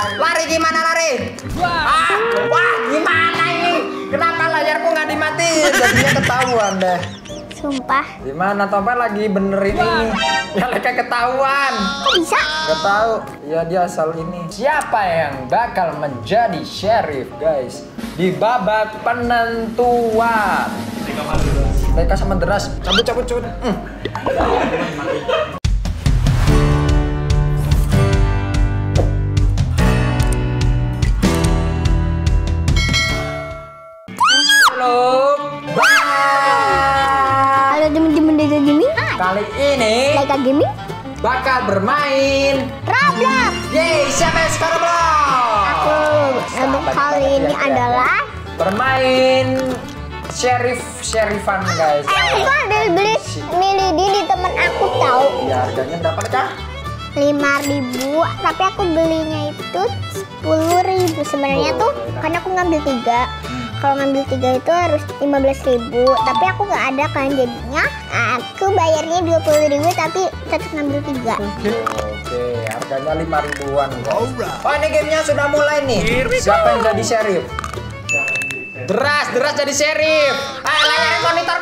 Lari gimana lari? Wah, gimana ini? Kenapa layarku nggak dimatiin? Jadinya ketahuan deh. Sumpah. Gimana Tompel lagi benerin ini? Ya Leka ketahuan. Kok bisa? Gak tahu. Ya dia asal ini. Siapa yang bakal menjadi sheriff guys di babak penentuan? Leka sama Deras. Cabut. Halo. Halo teman-teman dari gaming. Kali ini Leka Gaming bakal bermain Roblox. Yeay, siapa yang suka Roblox? Aku kali ini adalah bermain sherifan guys. aku ada beli milih di temen aku tahu. Ya harganya berapa kah? 5.000, tapi aku belinya itu 10.000 sebenarnya tuh karena aku ngambil 3. Kalau ngambil 3 itu harus 15.000, tapi aku nggak ada kan, jadinya aku bayarnya 20.000 tapi tetap ngambil 3. Oke, harganya 5.000-an guys. Oh ini gamenya sudah mulai nih. Siapa yang jadi sheriff? Deras jadi sheriff. Layar monitor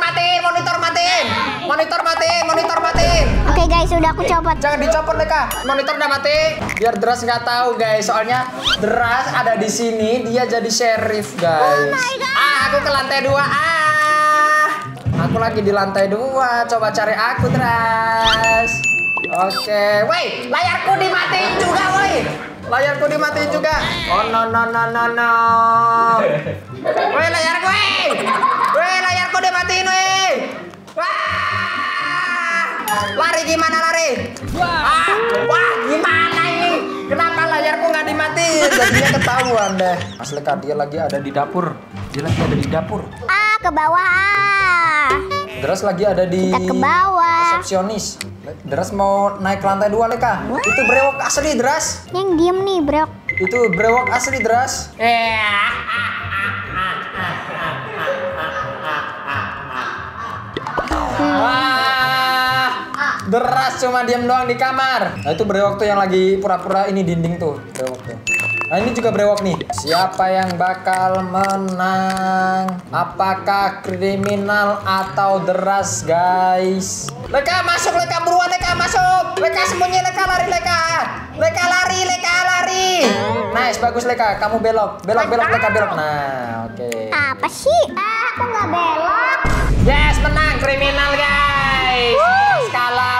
matiin. Oke guys, sudah aku copot. Jangan dicopot Leka. Monitor udah mati. Biar Deras nggak tahu guys. Soalnya Deras ada di sini, dia jadi sheriff guys. Oh my God. Aku ke lantai 2. Aku lagi di lantai 2. Coba cari aku Deras. Oke, woi, layarku dimatiin juga, woi. Layarku dimatiin juga. Oh no. Woi, layarku, woi, layarku dimatiin, woi. Lari gimana lari? Wah, gimana ini? Kenapa layarku nggak dimatiin? Jadinya ketahuan deh. Mas Leka dia lagi ada di dapur. Ke bawah. Deras lagi ada di Kita ke bawah. resepsionis. Deras mau naik ke lantai 2 Leka. Itu brewok asli Deras. Yang diem nih, bro. Itu brewok asli Deras. Deras cuma diam doang di kamar. Nah itu brewok tuh yang lagi pura-pura ini dinding tuh. Brewok tuh. Nah ini juga brewok nih. Siapa yang bakal menang? Apakah kriminal atau Deras guys? Leka masuk, Leka buruan, Leka masuk. Leka sembunyi, Leka lari, Leka. Leka lari. Nice, bagus Leka. Kamu belok, Leka belok. Nah, oke. Apa sih? Aku nggak belok. Yes, menang kriminal guys. Skala.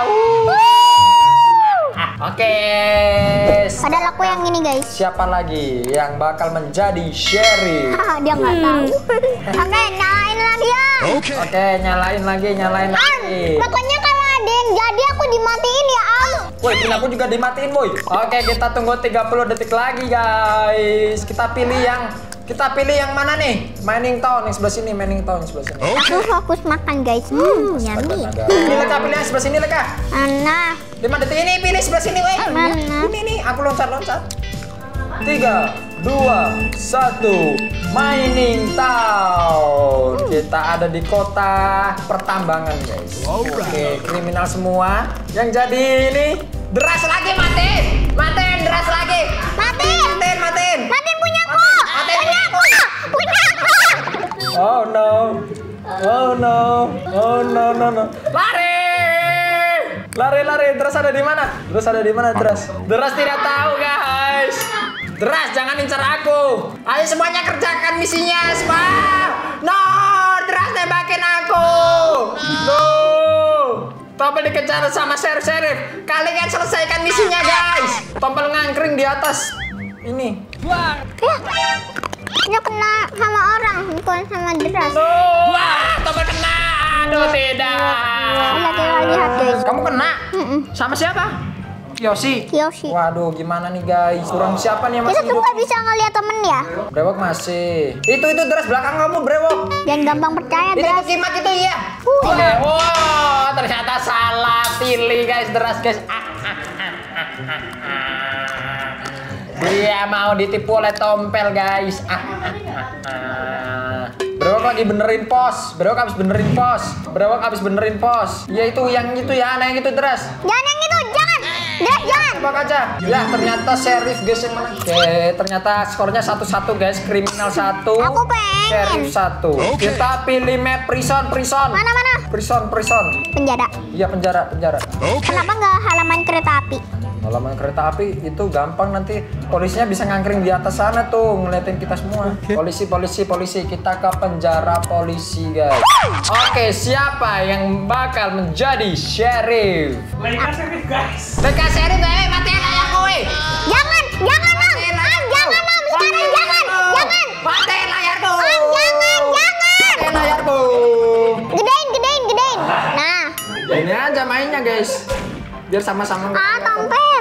Oke. Padahal aku yang ini guys. Siapa lagi yang bakal menjadi sheriff? Dia nggak tahu. Oke, nyalain lagi ya. Oke, nyalain lagi. Pokoknya kalau ada yang jadi aku dimatiin ya Am. Woi, pin aku juga dimatiin, boy. Oke, kita tunggu 30 detik lagi guys. Kita pilih yang mana nih? Mining Town yang sebelah sini, Aku fokus makan guys. Yummy. Ini Leka, pilih yang sebelah sini Leka. Mana? 5 detik ini, pilih sebelah sini, woi. Mana? Ini, aku loncat. 3, 2, 1, Mining Town. Kita ada di kota pertambangan, guys. Oke, kriminal semua. Yang jadi ini, Deras lagi, matiin, Deras lagi. Matiin punyaku. Oh no. Lari. Deras ada di mana? Deras tidak tahu, guys. Deras, jangan incar aku. Ayo semuanya kerjakan misinya, No, Deras tembakin aku. No. Tompel dikejar sama sheriff. Kalian selesaikan misinya, guys. Tompel ngangkring di atas. Ini. Dia kena sama orang, bukan sama Deras. Wah, Tompel kena. Aduh, tidak. Lihat guys. Kamu kena? Sama siapa? Yosi. Waduh, gimana nih guys? Kurang siapa nih yang Kita masih tuh hidup? nggak bisa ngeliat temen ya. Brewok masih. Itu Deras belakang kamu, Brewok. Jangan gampang percaya Itu Deras. kimak itu ya. Wow, ternyata salah pilih guys, Deras guys. Dia mau ditipu oleh Tompel guys. Brewok lagi benerin pos. Brewok habis benerin pos. Ya itu yang itu ya, yang itu Deras. Jangan yang itu, jangan. Andreas jangan. Tebak aja. Ya, ternyata Sheriff guys yang menang. Oke, ternyata skornya 1-1 guys. Kriminal 1. Aku pengen. Sheriff 1. Kita pilih map prison. Mana? Prison. Penjara. Iya, penjara. Kenapa nggak halaman kereta api? Halaman kereta api itu gampang, nanti polisinya bisa ngangkring di atas sana tuh ngeliatin kita semua. Polisi, kita ke penjara polisi guys. Oke, siapa yang bakal menjadi sheriff? Leka Sheriff guys. Leka sheriff, matiin layar kowe. Jangan Om. Jangan Om, sekarang jangan. Matiin layarku. Jangan. Matiin layarku. Gedein. Nah. Ini aja mainnya guys. Biar sama-sama. Tompel.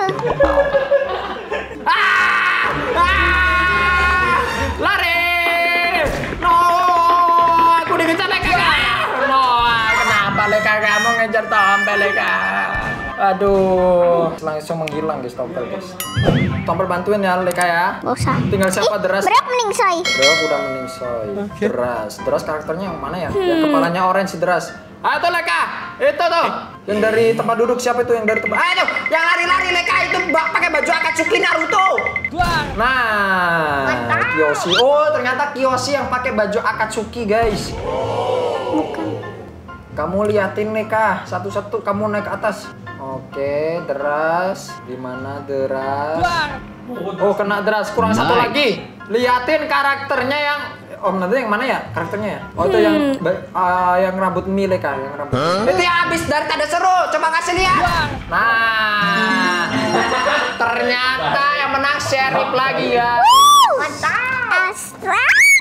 Lari! No! Aku dikejar Leka. No! Kenapa Leka kamu ngejar Tompel Leka? Aduh, langsung menghilang guys Tompel guys. Tompel bantuin ya Leka ya. Gak usah. Tinggal siapa Deras? Berak meningsoy. Deras udah meningsoy. Deras karakternya yang mana ya? Yang kepalanya orange si Deras. Ayo tuh Leka, itu tuh yang dari tempat duduk, siapa itu yang dari tempat? Ayo tuh, yang lari Leka itu pakai baju Akatsuki Naruto. Nah, Kiyoshi. Oh, ternyata Kiyoshi yang pakai baju Akatsuki guys. Bukan. Kamu liatin Leka, satu-satu kamu naik ke atas. Oke, Deras, di mana Deras? Oh, kena Deras, kurang satu lagi. Liatin karakternya yang Om nanti yang mana ya karakternya ya? Oh itu yang rambut mie Leka, yang rambut. Itu yang habis dari tanda seru, coba kasih lihat. Nah, ternyata yang menang sheriff lagi ya. Astra.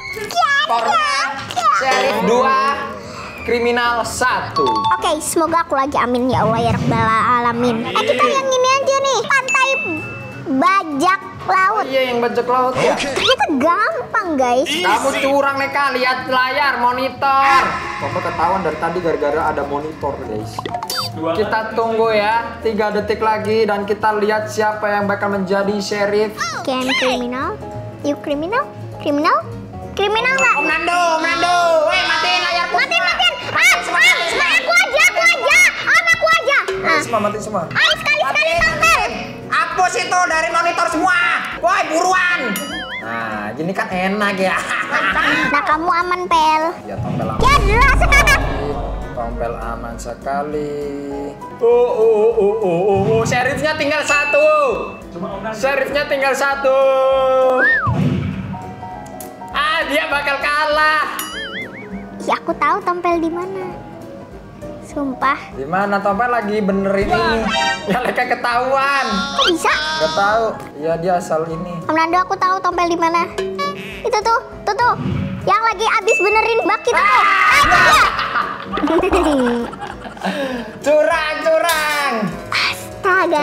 Sheriff 2, kriminal 1. Oke, semoga aku lagi amin ya Allah ya Rabbal Alamin. Kita yang ini aja nih, pantai bajak laut. Iya yang bajak laut ya. Ternyata gampang guys. Kamu curang Leka, lihat layar monitor. Kamu ketahuan dari tadi gara-gara ada monitor guys. Kita tunggu ya, 3 detik lagi dan kita lihat siapa yang bakal menjadi sheriff. Can kriminal? You kriminal nggak? Om Nando, weh matiin layarku. Matiin. Aku aja. Mati semua. Ayo sekali Tompel. Hapus itu dari monitor semua. Woi buruan. Nah, gini kan enak ya. Nah kamu aman Pel. Ya Tompel aman. Ya jelas sekarang. Tompel aman sekali. Oh, sheriffnya tinggal 1. Sheriffnya tinggal 1. Dia bakal kalah. Ya aku tahu Tompel di mana. Sumpah. Di mana Tompel lagi benerin ini? Ya Leka ketahuan. Kok bisa? Gak tahu. Ya dia asal ini. Om Nando aku tahu Tompel di mana. Itu tuh. Yang lagi abis benerin bak itu tuh. Curang. Astaga.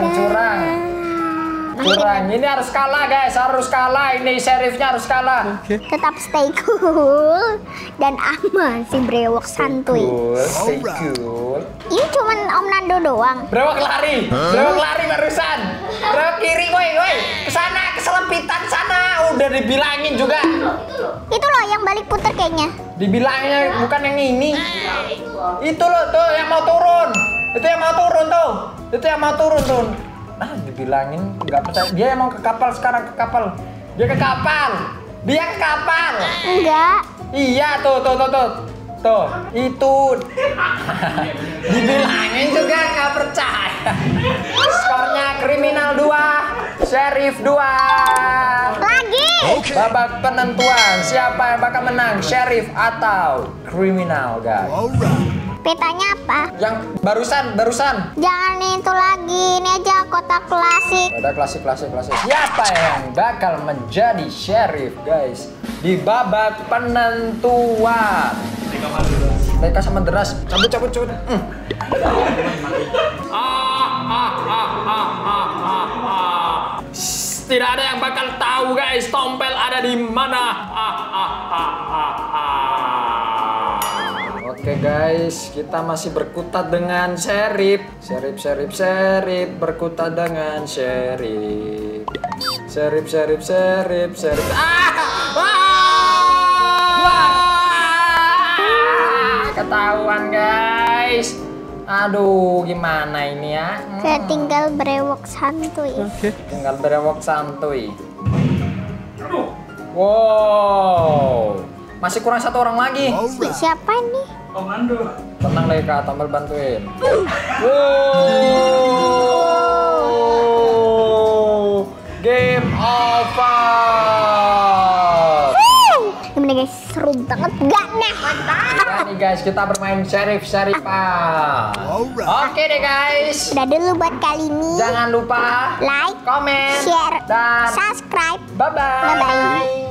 Curang. Ini harus kalah guys, ini sheriffnya harus kalah. Tetap stay cool dan aman si brewok santuy. Stay cool. Ini cuman Om Nando doang. Brewok lari barusan. Brewok kiri, woi, kesana, keselempitan sana. Udah dibilangin juga. Itu loh yang balik puter kayaknya. Dibilangnya bukan yang ini. Itu loh tuh yang mau turun. Itu yang mau turun tuh. Nah, dibilangin nggak percaya. Dia yang mau ke kapal sekarang, Dia ke kapal. Enggak. Iya, tuh. Itu. Dibilangin juga nggak percaya. Skornya kriminal 2, sheriff 2. Lagi. Babak penentuan, siapa yang bakal menang, sheriff atau kriminal guys? Petanya apa? Yang barusan. Jangan itu lagi, ini aja kotak klasik. Ada klasik. Siapa yang bakal menjadi sheriff guys di babak penentuan? Leka sama Deras, cabut. Tidak ada yang bakal tahu guys, Tompel ada di mana. Oke guys, kita masih berkutat dengan sheriff. Sheriff berkutat dengan sheriff. Sheriff. Ketahuan guys. Aduh, gimana ini ya? Saya tinggal brewok santuy. Tinggal berewok santuy. Wow, masih kurang satu orang lagi. Siapa nih? Tenang deh Kak, Tombel bantuin. Wow, game over. Gimana guys, seru banget gak nah? Nah nih guys, kita bermain Syarifan. Oke deh guys. Udah dulu buat kali ini. Jangan lupa Like, komen, share, dan subscribe. bye-bye. Bye-bye.